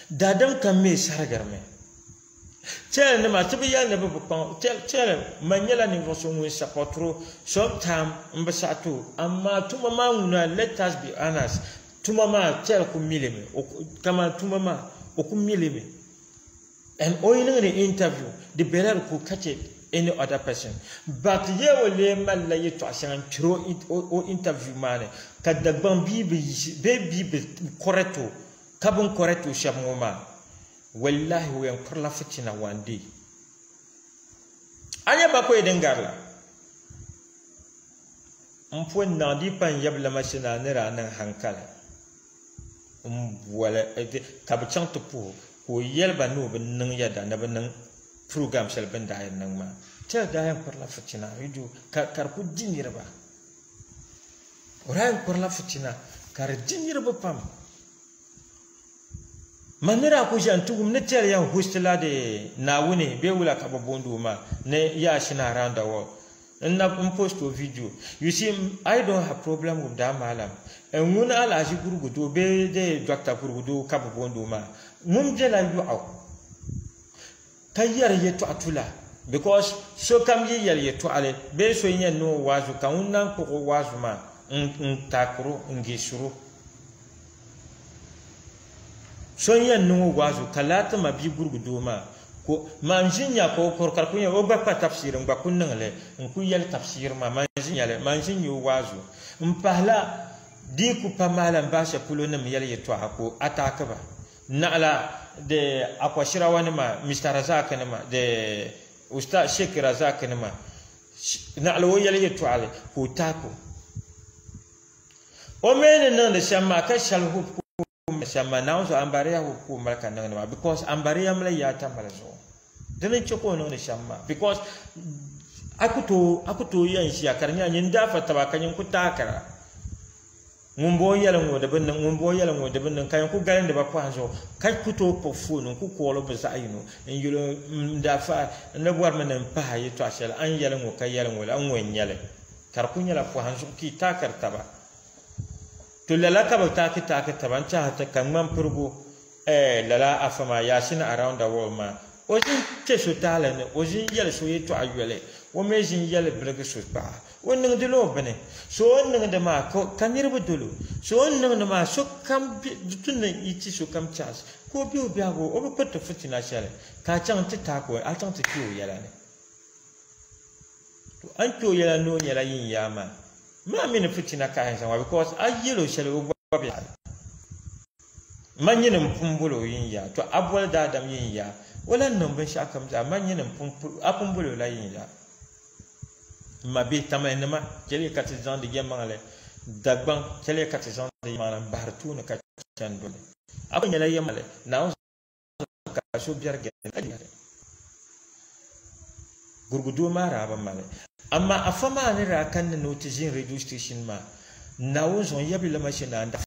dadam kan me sargar me tel ne ma tibi ya ne bu pon tel manyela ni voso mu sapotro sometime mbasatu amma tuma ma nguna let us be honest tuma ma tel ku milime kama tuma ma o ku milime and oiling the interview the better ku catch any other person but ye wole mal la yeto asan tro o interview mane kadagban be correcto kabun correcto shamoma wallahi we en pour la fitina wande anya ba ko eden garla mpo na di pan yabla machina ne ranan hankala wala kabchan to ko yelba no ben nan yada na ben program sel ben da nan ma ta da yan pour la fitina video kar ku dinira ba ora pour la fitina kar dinira ba pam manira ko jantu ne tel ya hostela de na wune be wula ka bondo ma ne ya shina randa wo na post o video you see I don't have problem with that malam and mun ala ji gurgudo be de doctor gurgudo ka bondo ma mun je la yu aw tayar yeto atula because so kam ye yel yeto ale be so yen no wazu kan unnan ko wazu ma takro ngishuru so yen no wazu kalata ma bi gurgudo ma ko manjinya ko korkar kunya o ba tafsirin ba kunnan le ku yel tafsir ma manjinya le manjinyo wazu mpahla di ku pamalan ba sha kulonem yel yeto ako ataka ba na'ala de akwashira wani ma Mr. Razak ne ma de Ustaz Sheikh Razak ne ma na'ala wo yel yeto ale ko tako o menen nan de shamma ka shalhu shamma nauzo ambariya ko malaka nan ma because ambariya mala ya tamala zo dinin choko non de shamma because akuto yan shi akarnya nyin dafa tabakanyin ku takara ngumbo yalan wo de benn kan ku garan de ba ko hanzo kai kuto po funu ku ko lo besa ayino en yulo dafa na war manan pa yi to ashal an yalan wo kai yalan wo an wen yale kar ku nyala ko hanzo ki takar taba to lala ka ba takita taban cha ta kan man furgo lala afama yasina around the world ma ojin ke so tala ne ojin yale so yi to ayule wo mejin yale brege so ba wannan de lo bane so wannan da ma ko kanir budulu so wannan da ma so kam tunan yici so kam chas ko biu biago o be to fitina shale ka chan ta ko a chan ta kiyo yala ne to an kiyo yala no yala yin yama ma min fitina ka han sanwa because ayelo shale o babe man yin pumbulo yin ya to abwal da adam yin ya wala nan ban sha kam za man yin pumbulo la yin ya ma bi tamane ma jeli katizan de yamale dagban jeli katizan de yamale bartu ne ka chandole abin yala yamale na ka so biyar gen gurgudu ma raba male amma afama ne ra kan no tijin radio station ma na wuzon yabi la machine